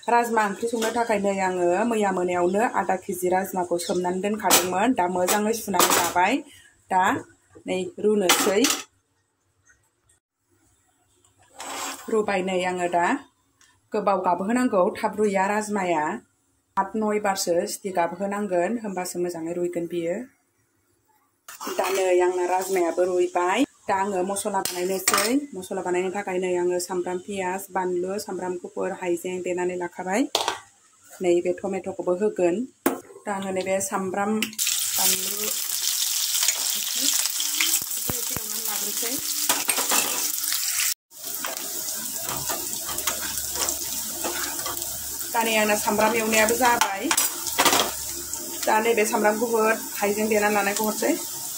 राजमा ओंख्रि संनो थाखाय नै आङो मैया मोनायावनो आधा केजि राजमाखौ सोमनानै दोनखादोंमोन। दा मोजाङै सुनानै लाबाय। दा नै रुनोसै। रुबाय नै आङो दा गोबाव गाबहोनांगौ, थाब रुइया राजमाया। 8-9 बारसो सिटि गाबहोनांगोन, होमबासो मोजाङै रुइगोन बियो। दा नै आंना राजमायाबो रुइबाय। दा आङो मस्ला बानायनोसै। मस्ला बानायनो थाखाय नै आङो सामब्राम, पियाज, बानलु, सामब्राम गुफुर, हाइजें देनानै लाखाबाय। नै बे टमेट'खौबो होगोन। दा आङो नैबे सामब्राम, बानलु एसे एवनानै लाग्रोसै। दा नै आंना सामब्राम एवनायाबो जाबाय। दा नैबे सामब्राम गुफुर, हाइजें देनानै लानायखौ हरसै।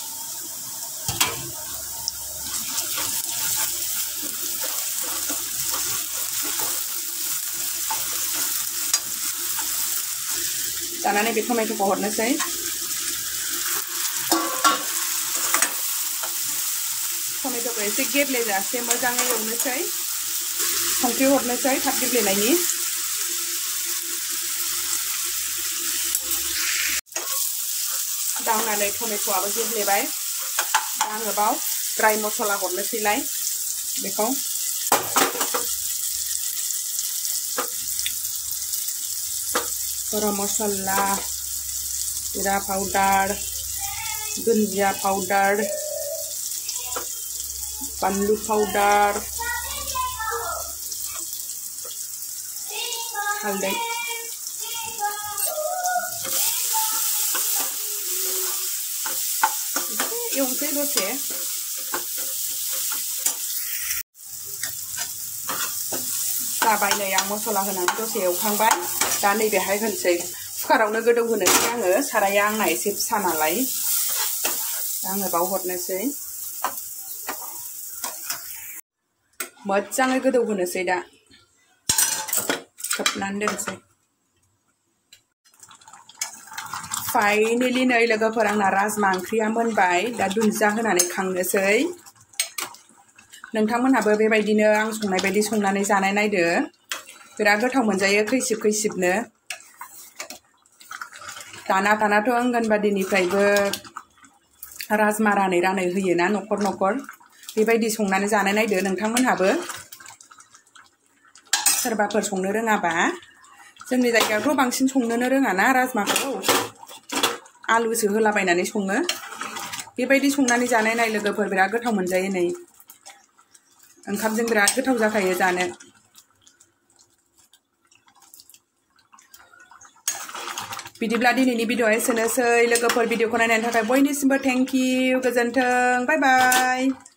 दाना नैबे टमेट'खौ हरनोसै। टमेट'खौ एसे गेब्लेजासे मोजाङै एवनोसै। संख्रि हरनोसै थाब गेब्लेनायनि। दा आंना नै टमेट'आबो गेब्लेबाय। दा आङो बाव ड्राइ मसला हरनोसैलाय बेखौ। गरम मसला, जिरा पाउडार, दुन्दिया पाउडार, बानलु पाउडार, हालदै। एवनोसै दसे। जाबाय नै आं मसला होनानै दसे एवखांबाय। दा नैबेहाय होनोसै। कुकारावनो गोदौ होनोसै आङो। साराया आंना एसे फिसा नालाय। दा आङो बाव हरनोसै। मोजाङै गोदौ होनोसै दा। खोबनानै दोनसै। फाइनेलि नै लोगोफोर आंना राजमा ओंख्रिया मोनबाय। दा दुन्दिया होनानै खांनोसै। नोंथांमोनहाबो बेबायदिनो आं संनाय बायदि संनानै जानाय नायदो। बिराद गोथाव मोनजायो खैसिब खैसिबनो। दानाथ' अंगनबादिनिफ्रायबो राजमा रानै होयोना न'खर न'खर। बेबायदि संनानै जानाय नायदो नोंथांमोनहाबो। सोरबाफोर संनो रोङाबा। जोंनि जायगायावथ' बांसिन संनोनो रोङाना राजमाखौ। आलुसो होलाबायनानै सङो। बेबायदि संनानै जानाय नाय लोगोफोर, बिराद गोथाव मोनजायो नै। ओंखामजों बिराद गोथाव जाखायो जानो। बिदिब्ला दिनैनि भिडिअ'आ एसेनोसै लोगोफोर। भिडिअ'खौ नायनायनि थाखाय बयनिसिमबो थेंक इउ। गोजोन्थों। Bye bye.